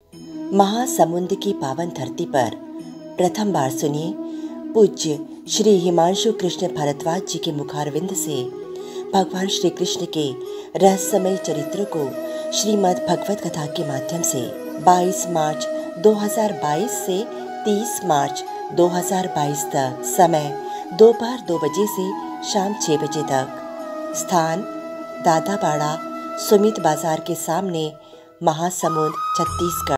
महासमुंद की पावन धरती पर प्रथम बार सुनिए पूज्य श्री हिमांशु कृष्ण भारद्वाज जी के मुखारविंद से भगवान श्री कृष्ण के रहस्यमय चरित्र को श्रीमद् भगवत कथा के माध्यम से 22 मार्च 2022 से 30 मार्च 2022 तक। समय दोपहर 2 बजे से शाम 6 बजे तक। स्थान दादापाड़ा सुमित बाजार के सामने, महासमुंद, छत्तीसगढ़।